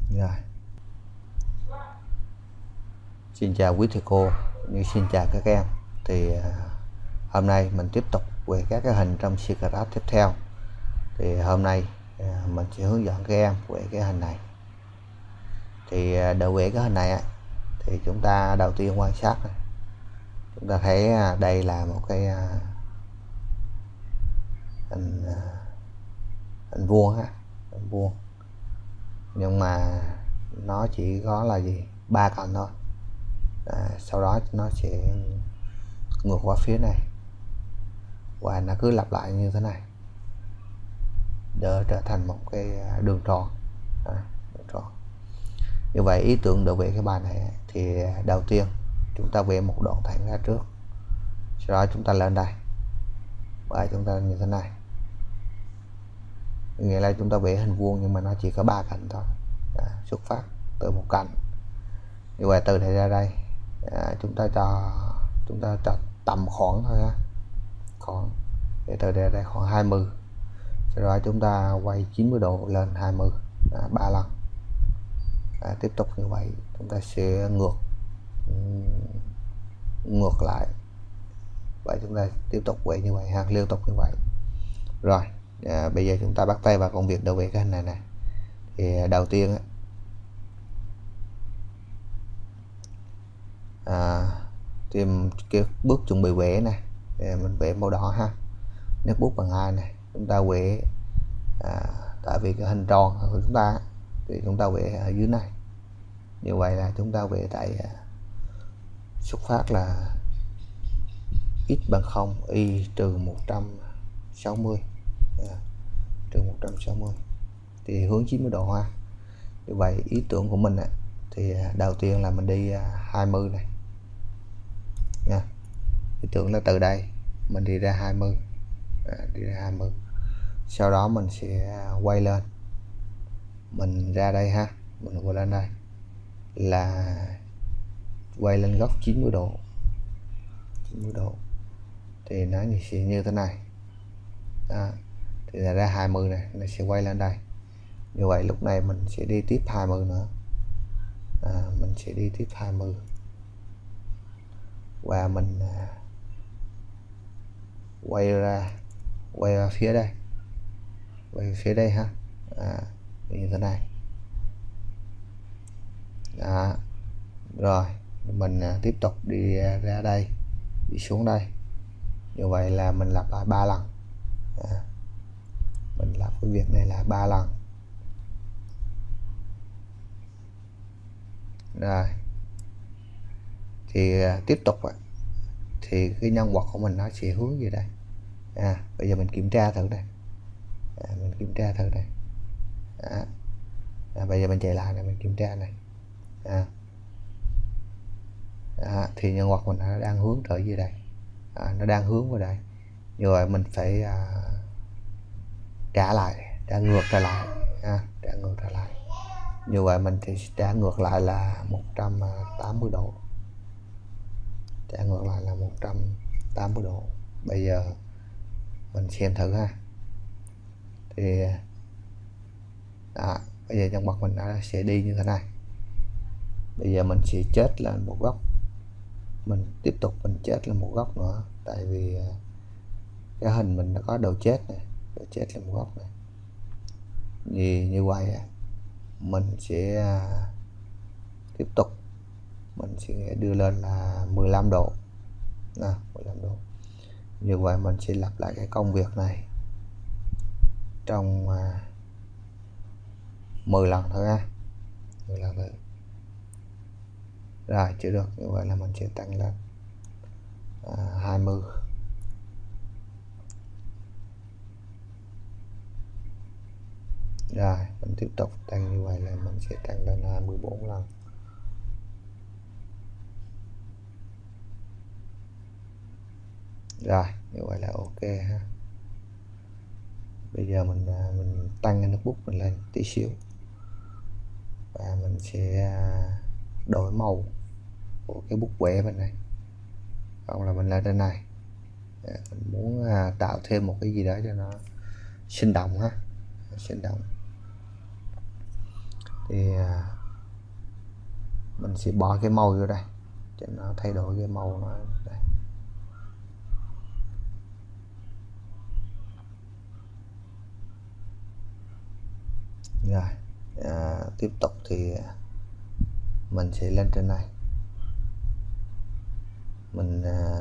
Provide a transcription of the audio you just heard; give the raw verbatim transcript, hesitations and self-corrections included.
Rồi. Xin chào quý thầy cô, như xin chào các em. Thì uh, hôm nay mình tiếp tục về các cái hình trong Scratch tiếp theo. Thì hôm nay uh, mình sẽ hướng dẫn các em về cái hình này. Thì uh, để vẽ cái hình này á, thì chúng ta đầu tiên quan sát này. Chúng ta thấy uh, đây là một cái uh, hình uh, hình vuông ha, hình vuông. Nhưng mà nó chỉ có là gì ba cạnh thôi. À, sau đó nó sẽ ngược qua phía này và nó cứ lặp lại như thế này để trở thành một cái đường tròn. À, đường tròn. Như vậy ý tưởng để vẽ cái bài này thì đầu tiên chúng ta vẽ một đoạn thẳng ra trước, sau đó chúng ta lên đây và chúng ta như thế này, nghĩa là chúng ta vẽ hình vuông nhưng mà nó chỉ có ba cạnh thôi. À, xuất phát từ một cạnh. Như vậy từ đây ra đây à, chúng ta cho chúng ta cho tầm khoảng thôi ha, khoảng để từ đây ra đây khoảng hai mươi, sau đó chúng ta quay chín mươi độ lên hai mươi, à, ba lần. À, tiếp tục như vậy chúng ta sẽ ngược ngược lại và chúng ta tiếp tục vẽ như vậy ha, liên tục như vậy. Rồi à, bây giờ chúng ta bắt tay vào công việc để vẽ cái hình này này. Thì đầu tiên à, tìm cái bước chuẩn bị vẽ này, mình vẽ màu đỏ ha, nét bút bằng hai này, chúng ta vẽ à, tại vì cái hình tròn của chúng ta thì chúng ta vẽ ở dưới này. Như vậy là chúng ta vẽ tại à, xuất phát là x bằng không, y trừ một trăm sáu mươi, à, trừ một trăm sáu mươi thì hướng chín mươi độ ha. Như vậy ý tưởng của mình à, thì đầu tiên là mình đi à, hai mươi này nha. Ý tưởng là từ đây mình đi ra hai mươi, à, đi ra hai mươi, sau đó mình sẽ quay lên, mình ra đây ha, mình quay lên đây là quay lên góc chín mươi độ, chín mươi độ thì nó sẽ như thế này. Đó. Thì là ra hai mươi này, nó sẽ quay lên đây. Như vậy lúc này mình sẽ đi tiếp hai mươi nữa, à, mình sẽ đi tiếp hai mươi và mình à, quay ra quay ra phía đây, quay phía đây ha, à, như thế này. Đó. Rồi mình à, tiếp tục đi à, ra đây, đi xuống đây. Như vậy là mình lặp lại ba lần. À, mình làm cái việc này là ba lần. Rồi thì à, tiếp tục à, thì cái nhân vật của mình nó sẽ hướng về đây. À, bây giờ mình kiểm tra thử đây, à, mình kiểm tra thử đây. À, à, bây giờ mình chạy lại này, mình kiểm tra này. À, à, thì nhân vật mình nó đang hướng trở về đây, à, nó đang hướng vào đây. Như vậy mình phải à, trả lại, trả ngược trở lại, à, trả ngược trở lại. Như vậy mình thì trả ngược lại là một trăm tám mươi độ, trả ngược lại là một trăm tám mươi độ. Bây giờ mình xem thử ha. Thì đó, bây giờ nhân vật mình nó sẽ đi như thế này. Bây giờ mình sẽ chết lên một góc, mình tiếp tục mình chết lên một góc nữa, tại vì cái hình mình nó có đầu chết này, đầu chết lên một góc này. Như, như vậy mình sẽ tiếp tục mình sẽ đưa lên là mười lăm độ, à, mười lăm độ. Như vậy mình sẽ lặp lại cái công việc này trong à, mười lần thôi ha, mười lần thôi. Rồi chưa được, như vậy là mình sẽ tăng lên à, hai mươi. Rồi mình tiếp tục tăng như vậy là mình sẽ tăng lên hai mươi bốn lần. Rồi như vậy là ok ha. Bây giờ mình mình tăng cái nước bút mình lên tí xíu và mình sẽ đổi màu của cái bút vẽ bên này, không là mình lên trên này. Mình muốn tạo thêm một cái gì đó cho nó sinh động ha, sinh động. thì à, mình sẽ bỏ cái màu vô đây cho nó thay đổi cái màu nó đây. Rồi à, tiếp tục thì mình sẽ lên trên này, mình à,